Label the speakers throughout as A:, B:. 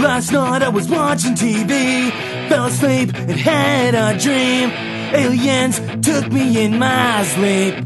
A: Last night I was watching TV, fell asleep and had a dream. Aliens took me in my sleep,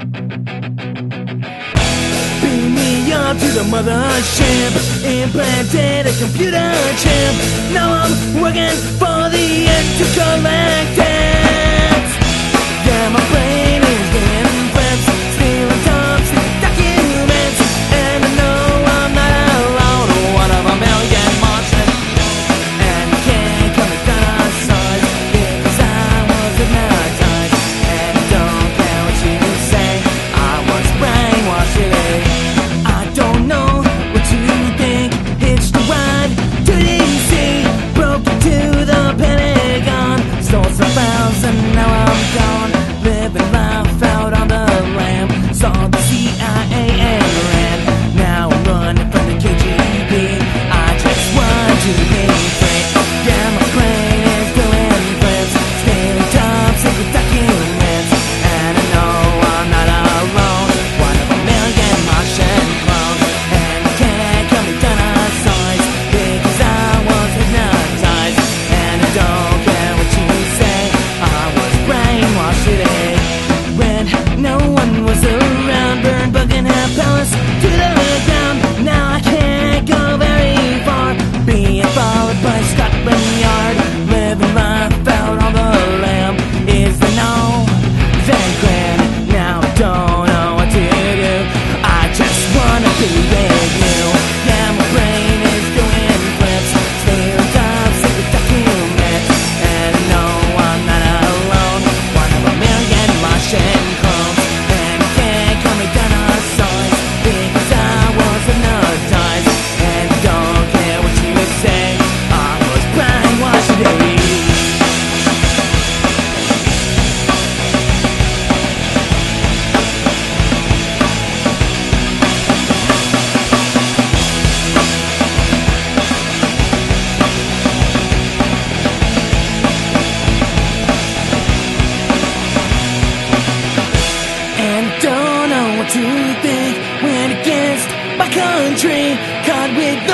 A: beamed me up to the mothership, implanted a computer chip. Now I'm working for the Intergalactics. Yeah, my brain is getting flips, stealing top secret documents, and I know I'm not alone. One of a million monsters, and you can't come and dinosaurs, because I was hypnotized, and I don't care what you say, I was brainwashed today. I don't know what you think, hitched a ride to DC, broke into the Pentagon, stole some files and now I'm gone, living life out on the lam. Saw the CIA and ran, now I'm running from the KGB. I just want to be free. Yeah, my brain is doing flips, stealing top secret documents, and I know I'm not alone. One of a million Martian clones, and you can't call me dinosaurs, because I was hypnotized, and I don't care what you say, I was brainwashed today. When no one was around, burned Buckingham Palace to the ground. Now I can't go very far, being followed by Scotland Yard, living life out on the lam. Is the no that grand? Now I don't know what to do, I just wanna be with you. Yeah, my brain is doing flips, stealing top secret documents, and I know I'm not alone. One of a million Martian clones, and you can't call me dinosaurs, because I was hypnotized, and I don't care what you say, I was brainwashed today. And don't know what to think, went against my country, caught with